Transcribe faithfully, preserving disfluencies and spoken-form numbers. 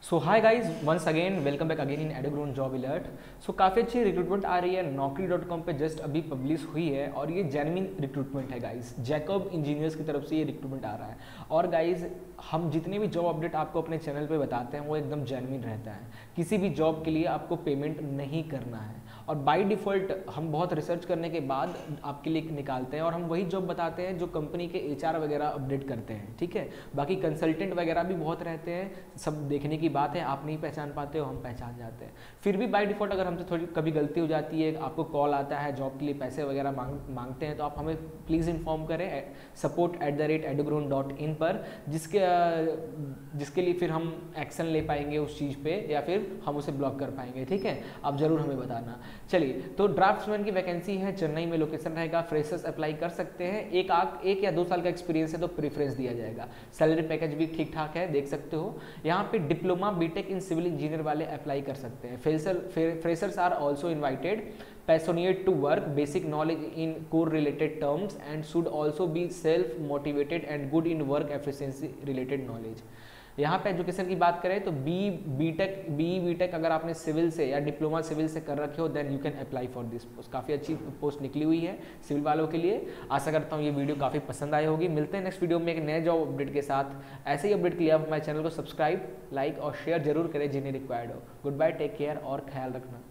So hi guys, once again welcome back again in एडोग्रोन job alert. So काफ़ी अच्छी recruitment आ रही है, नौकरी डॉट कॉम पर जस्ट अभी पब्लिश हुई है और ये जेन्युइन रिक्रूटमेंट है गाइज। जैकब इंजीनियर्स की तरफ से ये रिक्रूटमेंट आ रहा है और गाइज हम जितने भी जॉब अपडेट आपको अपने चैनल पे बताते हैं वो एकदम जेन्युइन रहता है। किसी भी जॉब के लिए आपको पेमेंट नहीं करना है और बाय डिफ़ॉल्ट हम बहुत रिसर्च करने के बाद आपके लिए निकालते हैं और हम वही जॉब बताते हैं जो कंपनी के एचआर वगैरह अपडेट करते हैं, ठीक है। बाकी कंसल्टेंट वगैरह भी बहुत रहते हैं, सब देखने की बात है, आप नहीं पहचान पाते हो, हम पहचान जाते हैं। फिर भी बाय डिफ़ॉल्ट अगर हमसे थोड़ी कभी गलती हो जाती है, आपको कॉल आता है जॉब के लिए पैसे वगैरह मांग मांगते हैं तो आप हमें प्लीज़ इन्फॉर्म करें सपोर्ट एट द रेट एडोग्रोन डॉट इन पर, जिसके जिसके लिए फिर हम एक्शन ले पाएंगे उस चीज़ पे या फिर हम उसे ब्लॉक कर पाएंगे, ठीक है। आप ज़रूर हमें बताना। चलिए, तो ड्राफ्ट्समैन की वैकेंसी है, चेन्नई में लोकेशन रहेगा, फ्रेशर्स अप्लाई कर सकते हैं। एक आग एक या दो साल का एक्सपीरियंस है तो प्रेफरेंस दिया जाएगा। सैलरी पैकेज भी ठीक ठाक है, देख सकते हो। यहाँ पे diploma BTech in civil engineer वाले अप्लाई कर सकते हैं। Fresher freshers are also invited, passionate to work, basic knowledge in core related terms and should also be self motivated and good in work efficiency related knowledge. यहाँ पे education की बात करें तो बी बीटेक बी बीटेक अगर आपने civil से या डिप्लोमा सिविल से कर रखे हो then you can apply for this post. काफ़ी अच्छी पोस्ट निकली हुई है सिविल वालों के लिए। आशा करता हूँ ये वीडियो काफ़ी पसंद आई होगी। मिलते हैं नेक्स्ट वीडियो में एक नए जॉब अपडेट के साथ। ऐसे ही अपडेट के लिए आप हमारे चैनल को सब्सक्राइब, लाइक और शेयर जरूर करें जिन्हें रिक्वायर्ड हो। गुड बाय, टेक केयर और ख्याल रखना।